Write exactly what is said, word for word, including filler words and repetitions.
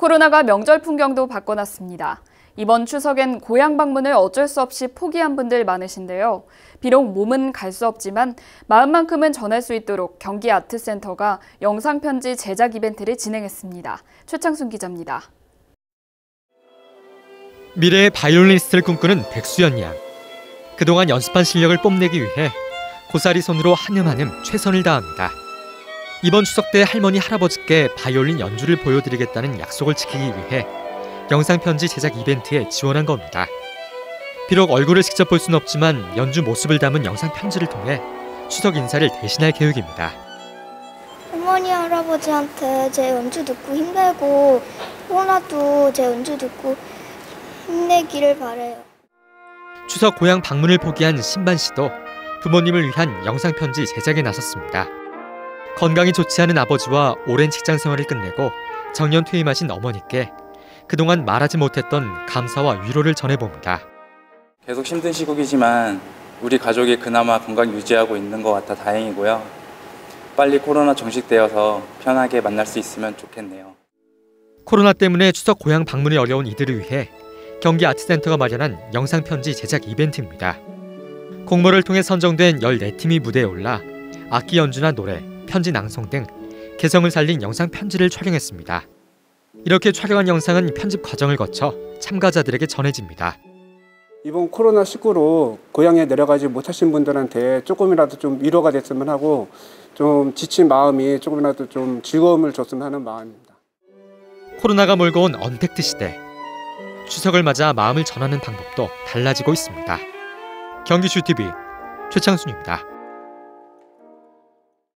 코로나가 명절 풍경도 바꿔놨습니다. 이번 추석엔 고향 방문을 어쩔 수 없이 포기한 분들 많으신데요. 비록 몸은 갈 수 없지만 마음만큼은 전할 수 있도록 경기 아트센터가 영상편지 제작 이벤트를 진행했습니다. 최창순 기자입니다. 미래의 바이올리니스트를 꿈꾸는 백수연 양. 그동안 연습한 실력을 뽐내기 위해 고사리 손으로 한음 한음 최선을 다합니다. 이번 추석 때 할머니 할아버지께 바이올린 연주를 보여드리겠다는 약속을 지키기 위해 영상편지 제작 이벤트에 지원한 겁니다. 비록 얼굴을 직접 볼 수는 없지만 연주 모습을 담은 영상편지를 통해 추석 인사를 대신할 계획입니다. 할머니 할아버지한테 제 연주 듣고 힘내고 코로나도 제 연주 듣고 힘내기를 바래요. 추석 고향 방문을 포기한 신반 씨도 부모님을 위한 영상편지 제작에 나섰습니다. 건강이 좋지 않은 아버지와 오랜 직장 생활을 끝내고 정년 퇴임하신 어머니께 그동안 말하지 못했던 감사와 위로를 전해봅니다. 계속 힘든 시국이지만 우리 가족이 그나마 건강 유지하고 있는 것 같아 다행이고요. 빨리 코로나 종식되어서 편하게 만날 수 있으면 좋겠네요. 코로나 때문에 추석 고향 방문이 어려운 이들을 위해 경기 아트센터가 마련한 영상편지 제작 이벤트입니다. 공모를 통해 선정된 열네 팀이 무대에 올라 악기 연주나 노래, 편지 낭송 등 개성을 살린 영상 편지를 촬영했습니다. 이렇게 촬영한 영상은 편집 과정을 거쳐 참가자들에게 전해집니다. 이번 코로나 십구로 고향에 내려가지 못하신 분들한테 조금이라도 좀 위로가 됐으면 하고 좀 지친 마음이 조금이라도 좀 즐거움을 줬으면 하는 마음입니다. 코로나가 몰고 온 언택트 시대. 추석을 맞아 마음을 전하는 방법도 달라지고 있습니다. 경기슈티비 최창순입니다.